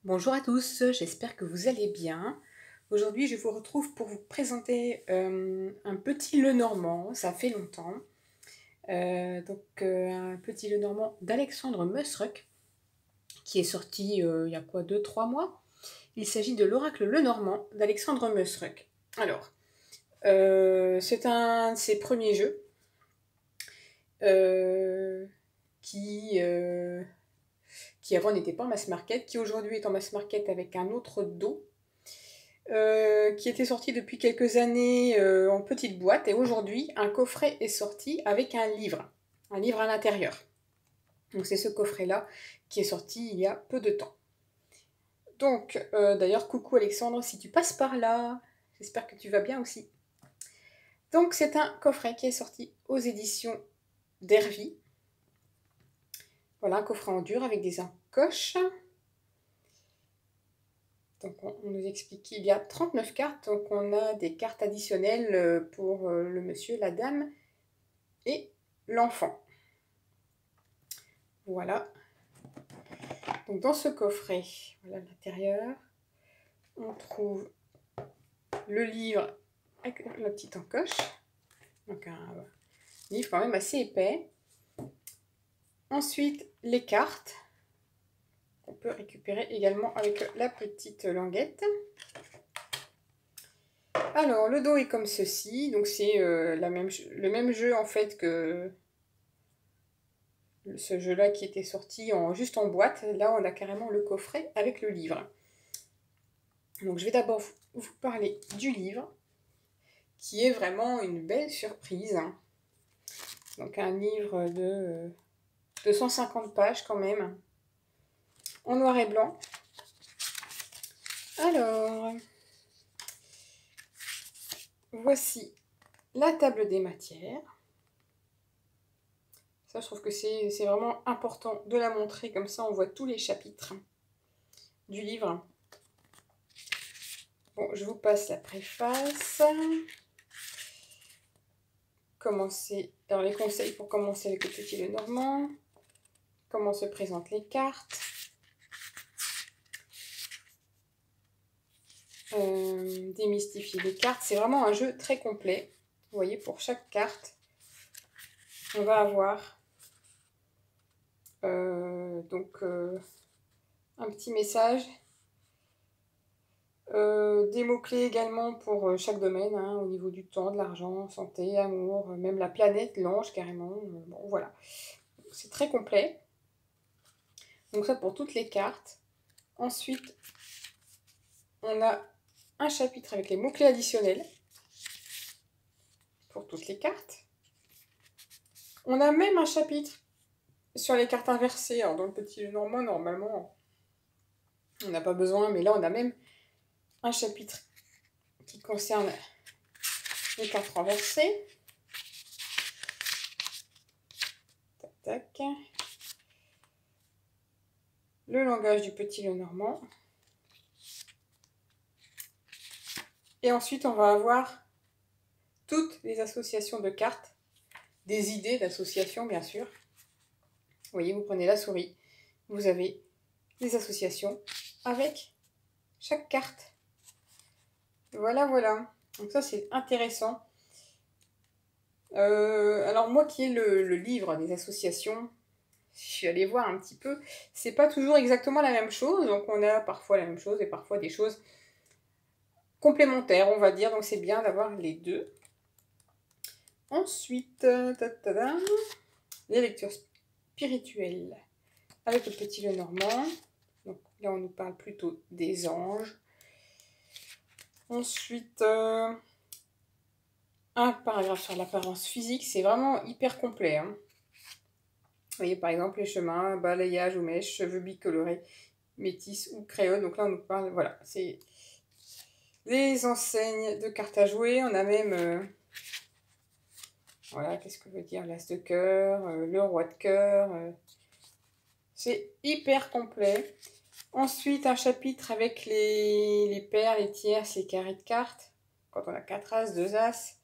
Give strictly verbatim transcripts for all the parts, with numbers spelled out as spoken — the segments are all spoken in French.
Bonjour à tous, j'espère que vous allez bien. Aujourd'hui, je vous retrouve pour vous présenter euh, un petit Lenormand, ça fait longtemps. Euh, donc euh, un petit Lenormand d'Alexandre Musruck, qui est sorti euh, il y a quoi, deux trois mois. Il s'agit de l'Oracle Lenormand d'Alexandre Musruck. Alors, euh, c'est un de ses premiers jeux euh, qui... Euh, qui avant n'était pas en mass market, qui aujourd'hui est en mass market avec un autre dos, euh, qui était sorti depuis quelques années euh, en petite boîte, et aujourd'hui un coffret est sorti avec un livre, un livre à l'intérieur. Donc c'est ce coffret-là qui est sorti il y a peu de temps. Donc euh, d'ailleurs coucou Alexandre, si tu passes par là, j'espère que tu vas bien aussi. Donc c'est un coffret qui est sorti aux éditions d'Hervy. Voilà, un coffret en dur avec des encoches. Donc on, on nous explique qu'il y a trente-neuf cartes, donc on a des cartes additionnelles pour le monsieur, la dame et l'enfant. Voilà. Donc dans ce coffret, voilà l'intérieur, on trouve le livre avec la petite encoche. Donc un livre quand même assez épais. Ensuite, les cartes qu'on peut récupérer également avec la petite languette. Alors, le dos est comme ceci. Donc c'est euh, la même, le même jeu en fait que ce jeu-là qui était sorti en, juste en boîte. Là, on a carrément le coffret avec le livre. Donc je vais d'abord vous parler du livre, qui est vraiment une belle surprise. Donc un livre de deux cent cinquante pages quand même, en noir et blanc. Alors, voici la table des matières. Ça, je trouve que c'est vraiment important de la montrer, comme ça on voit tous les chapitres du livre. Bon, je vous passe la préface. Commencer, alors les conseils pour commencer avec le petit Lenormand. Comment se présentent les cartes. Euh, démystifier les cartes. C'est vraiment un jeu très complet. Vous voyez, pour chaque carte, on va avoir euh, donc euh, un petit message. Euh, des mots-clés également pour chaque domaine, hein, au niveau du temps, de l'argent, santé, amour, même la planète, l'ange carrément. Bon, voilà. C'est très complet. Donc ça pour toutes les cartes. Ensuite, on a un chapitre avec les mots-clés additionnels pour toutes les cartes. On a même un chapitre sur les cartes inversées. Alors dans le petit Lenormand, normalement, on n'a pas besoin, mais là on a même un chapitre qui concerne les cartes renversées. Tac, tac. Le langage du petit Lenormand. Et ensuite, on va avoir toutes les associations de cartes, des idées d'associations, bien sûr. Vous voyez, vous prenez la souris, vous avez les associations avec chaque carte. Voilà, voilà. Donc ça, c'est intéressant. Euh, alors moi qui ai le, le livre des associations, je suis allée voir un petit peu, c'est pas toujours exactement la même chose. Donc on a parfois la même chose et parfois des choses complémentaires, on va dire. Donc c'est bien d'avoir les deux. Ensuite, ta -ta -ta, les lectures spirituelles avec le petit Lenormand. Donc là, on nous parle plutôt des anges. Ensuite, euh, un paragraphe sur l'apparence physique. C'est vraiment hyper complet. Hein. Vous voyez, par exemple, les chemins, balayage ou mèche, cheveux bicolorés, métis ou créole. Donc là, on nous parle, voilà, c'est les enseignes de cartes à jouer. On a même... Euh, voilà, qu'est-ce que veut dire l'as de cœur, euh, le roi de cœur. Euh, c'est hyper complet. Ensuite, un chapitre avec les, les paires, les tierces, les carrés de cartes. Quand on a quatre as, deux as.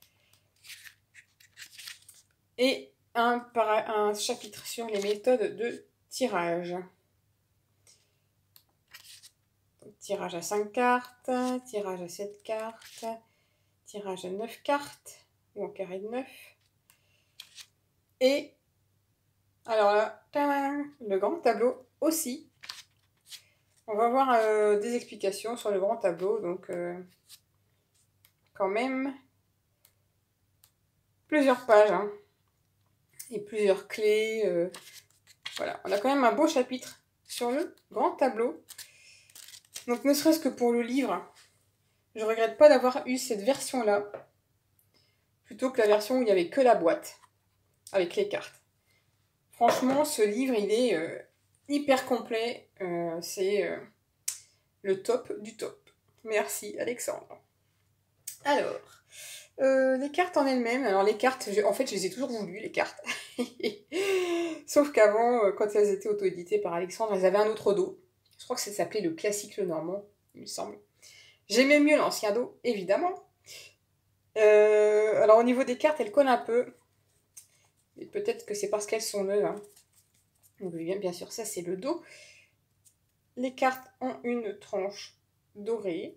Et un, un chapitre sur les méthodes de tirage. tirage à cinq cartes, tirage à sept cartes, tirage à neuf cartes, ou en carré de neuf. Et, alors là, tadam, le grand tableau aussi. On va voir euh, des explications sur le grand tableau, donc euh, quand même plusieurs pages, hein, et plusieurs clés. Euh, voilà, on a quand même un beau chapitre sur le grand tableau. Donc ne serait-ce que pour le livre, je regrette pas d'avoir eu cette version-là, plutôt que la version où il n'y avait que la boîte, avec les cartes. Franchement, ce livre, il est euh, hyper complet, euh, c'est euh, le top du top. Merci Alexandre. Alors, euh, les cartes en elles-mêmes, alors les cartes, je, en fait je les ai toujours voulues, les cartes. Sauf qu'avant, euh, quand elles étaient auto-éditées par Alexandre, elles avaient un autre dos. Je crois que ça s'appelait le classique le normand, il me semble. J'aimais mieux l'ancien dos, évidemment. Euh, alors au niveau des cartes, elles collent un peu. Et peut-être que c'est parce qu'elles sont neuves. Hein. Donc bien, bien sûr, ça c'est le dos. Les cartes ont une tranche dorée.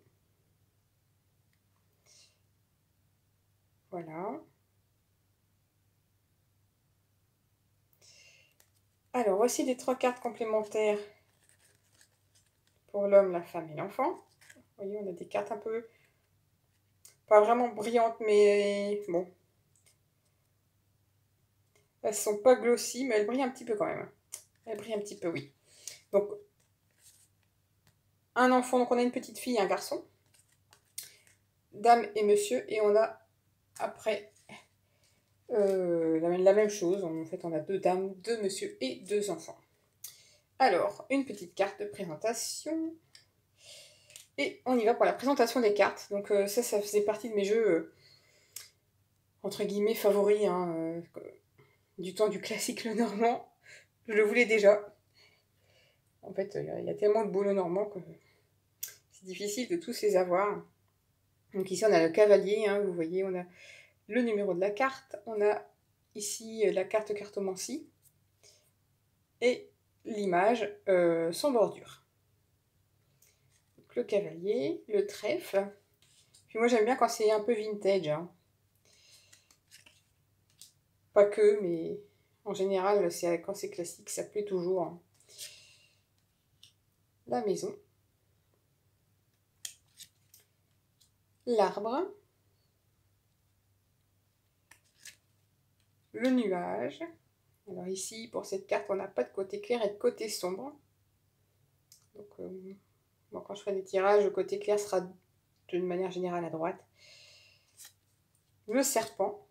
Voilà. Alors, voici les trois cartes complémentaires pour l'homme, la femme et l'enfant. Vous voyez, on a des cartes un peu... pas vraiment brillantes, mais bon. Elles sont pas glossy, mais elles brillent un petit peu quand même. Elles brillent un petit peu, oui. Donc, un enfant, donc on a une petite fille et un garçon. Dame et monsieur, et on a après euh, la, la même chose. En fait, on a deux dames, deux monsieur et deux enfants. Alors, une petite carte de présentation. Et on y va pour la présentation des cartes. Donc euh, ça, ça faisait partie de mes jeux, euh, entre guillemets, favoris, hein, euh, du temps du classique le normand. Je le voulais déjà. En fait, il y, y a tellement de beaux le normand que c'est difficile de tous les avoir. Donc ici, on a le cavalier, hein, vous voyez, on a le numéro de la carte. On a ici la carte cartomancie. Et l'image euh, sans bordure. Donc, le cavalier, le trèfle. Puis moi, j'aime bien quand c'est un peu vintage. Hein. Pas que, mais en général, c'est, quand c'est classique, ça plaît toujours. Hein. La maison. L'arbre. Le nuage. Alors ici, pour cette carte, on n'a pas de côté clair et de côté sombre. Donc, euh, bon, quand je ferai des tirages, le côté clair sera d'une manière générale à droite. Le serpent.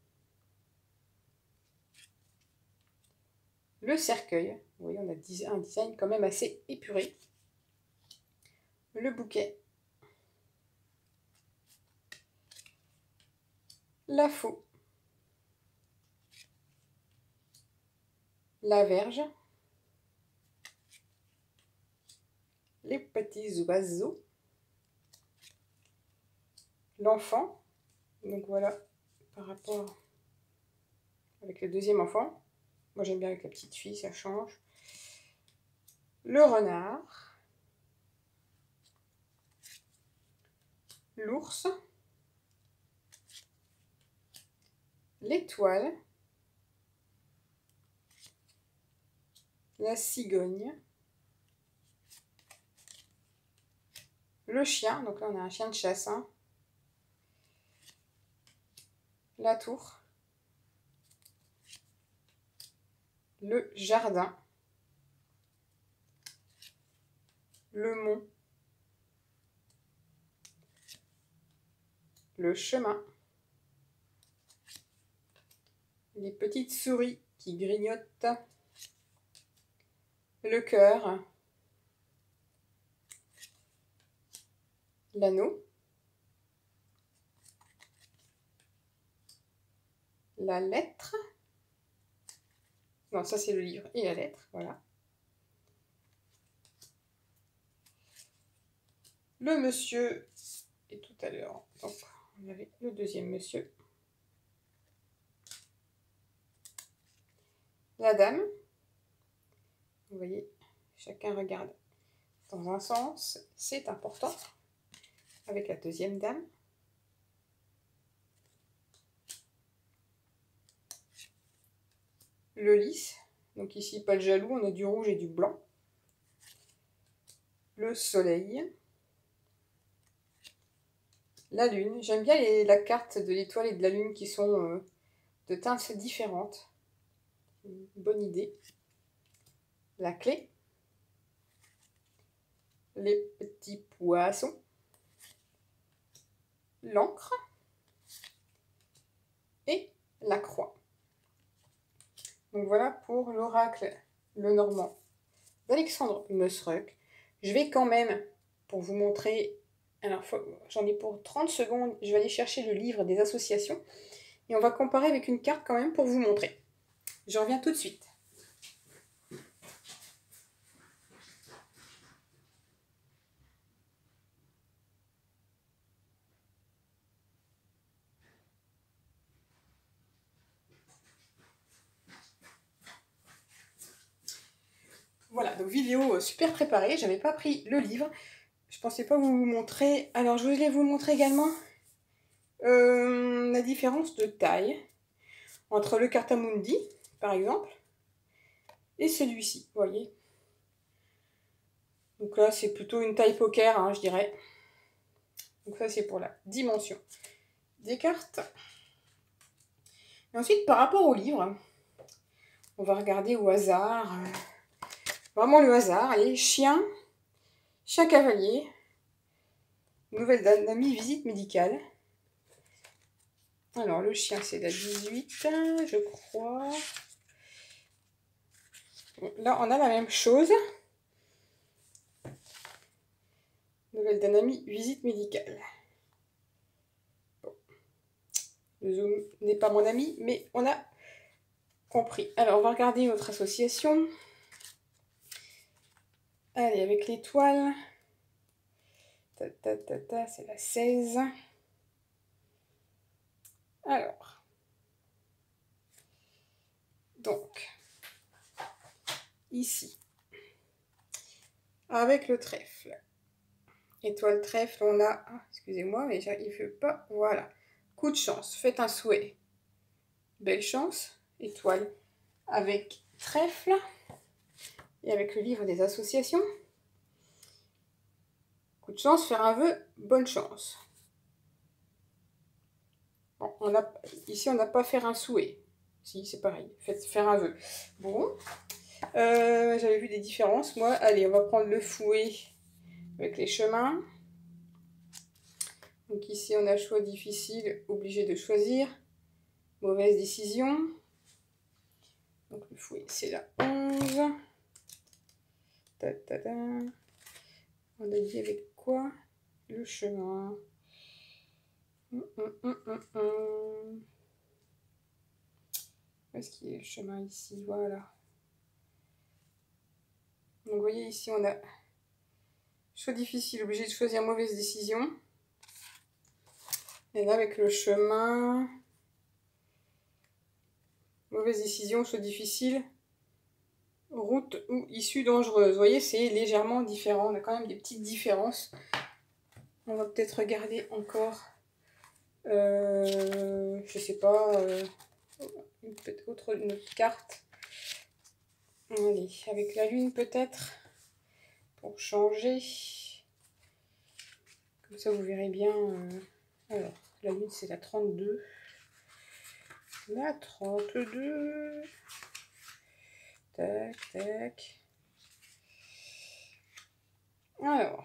Le cercueil. Vous voyez, on a un design quand même assez épuré. Le bouquet. La faux. La verge. Les petits oiseaux. L'enfant. Donc voilà, par rapport avec le deuxième enfant. Moi j'aime bien avec la petite fille, ça change. Le renard. L'ours. L'étoile. La cigogne. Le chien, donc là on a un chien de chasse. Hein. La tour. Le jardin. Le mont. Le chemin. Les petites souris qui grignotent. Le cœur. L'anneau. La lettre. Non, ça c'est le livre et la lettre, voilà. Le monsieur, et tout à l'heure, donc on avait le deuxième monsieur. La dame. Vous voyez, chacun regarde dans un sens, c'est important, avec la deuxième dame. Le lys, donc ici pas le jaloux, on a du rouge et du blanc. Le soleil. La lune, j'aime bien les, la carte de l'étoile et de la lune qui sont euh, de teintes différentes. Une bonne idée. La clé. Les petits poissons. L'encre. Et la croix. Donc voilà pour l'oracle Lenormand d'Alexandre Meuseruck. Je vais quand même, pour vous montrer, alors j'en ai pour trente secondes, je vais aller chercher le livre des associations et on va comparer avec une carte quand même pour vous montrer. Je reviens tout de suite. Voilà, donc vidéo super préparée, j'avais pas pris le livre, je pensais pas vous montrer. Alors je voulais vous montrer également euh, la différence de taille entre le Cartamundi, par exemple, et celui-ci, vous voyez. Donc là c'est plutôt une taille poker, hein, je dirais. Donc ça c'est pour la dimension des cartes. Et ensuite par rapport au livre, on va regarder au hasard. Vraiment le hasard, allez, chien, chien cavalier, nouvelle d'ami, visite médicale. Alors le chien c'est la dix-huit, je crois. Là on a la même chose. Nouvelle d'un ami, visite médicale. Bon. Le zoom n'est pas mon ami, mais on a compris. Alors on va regarder notre association. Allez, avec l'étoile. Ta, ta, ta, ta, c'est la seize. Alors. Donc. Ici. Avec le trèfle. Étoile trèfle, on a... Ah, excusez-moi, mais il ne fait pas... Voilà. Coup de chance. Faites un souhait. Belle chance. Étoile avec trèfle. Et avec le livre des associations. Coup de chance, faire un vœu, bonne chance. Bon, on a, ici, on n'a pas faire un souhait. Si, c'est pareil. Faites faire un vœu. Bon. Euh, J'avais vu des différences, moi. Allez, on va prendre le fouet avec les chemins. Donc ici, on a choix difficile, obligé de choisir. Mauvaise décision. Donc le fouet, c'est la onze. Ta, ta, ta. On a dit avec quoi? Le chemin. Hum, hum, hum, hum, hum. Où est-ce qu'il est le chemin ici? Voilà. Donc vous voyez ici, on a choix difficile, obligé de choisir mauvaise décision. Et là, avec le chemin, mauvaise décision, choix difficile, route ou issue dangereuse. Vous voyez, c'est légèrement différent. On a quand même des petites différences. On va peut-être regarder encore, euh, je sais pas, euh, une peut-être autre une autre carte. Allez, avec la lune peut-être, pour changer. Comme ça, vous verrez bien. Euh, alors, la lune, c'est la trente-deux. La trente-deux. Tac, tac. Alors.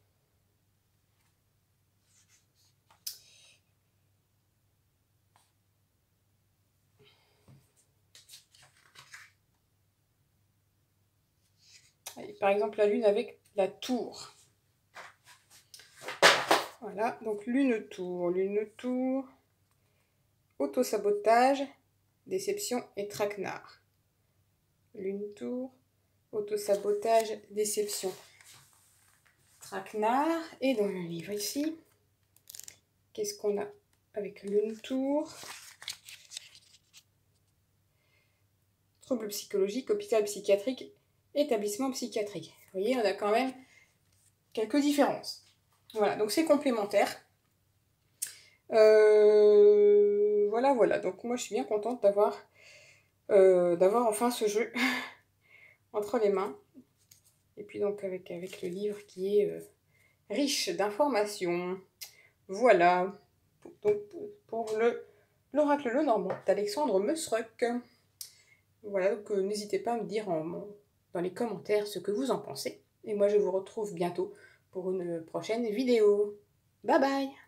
Allez, par exemple, la lune avec la tour. Voilà, donc lune tour, lune tour, auto-sabotage, déception et traquenard. Lune tour, auto-sabotage, déception, traquenard. Et dans le livre ici, qu'est-ce qu'on a avec lune tour? Troubles psychologiques, hôpital psychiatrique, établissement psychiatrique. Vous voyez, on a quand même quelques différences. Voilà, donc c'est complémentaire. Euh, voilà, voilà. Donc moi, je suis bien contente d'avoir euh, d'avoir enfin ce jeu entre les mains. Et puis donc avec, avec le livre qui est euh, riche d'informations. Voilà. Donc pour le l'oracle Le Normand d'Alexandre Meusruck. Voilà, donc euh, n'hésitez pas à me dire en, dans les commentaires ce que vous en pensez. Et moi, je vous retrouve bientôt pour une prochaine vidéo. Bye bye!